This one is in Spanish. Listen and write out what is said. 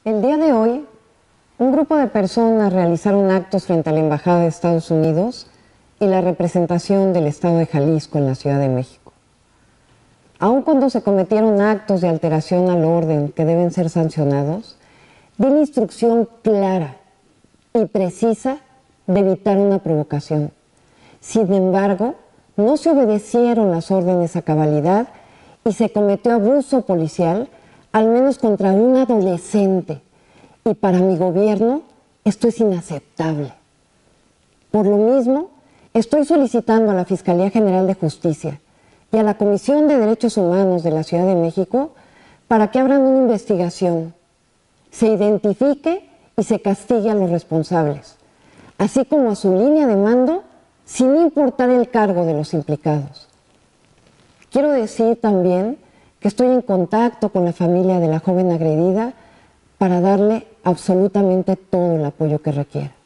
El día de hoy, un grupo de personas realizaron actos frente a la Embajada de Estados Unidos y la representación del Estado de Jalisco en la Ciudad de México. Aun cuando se cometieron actos de alteración al orden que deben ser sancionados, di la instrucción clara y precisa de evitar una provocación. Sin embargo, no se obedecieron las órdenes a cabalidad y se cometió abuso policial, al menos contra un adolescente. Y para mi gobierno esto es inaceptable. Por lo mismo, estoy solicitando a la Fiscalía General de Justicia y a la Comisión de Derechos Humanos de la Ciudad de México para que abran una investigación, se identifique y se castigue a los responsables, así como a su línea de mando, sin importar el cargo de los implicados. Quiero decir también que estoy en contacto con la familia de la joven agredida para darle absolutamente todo el apoyo que requiera.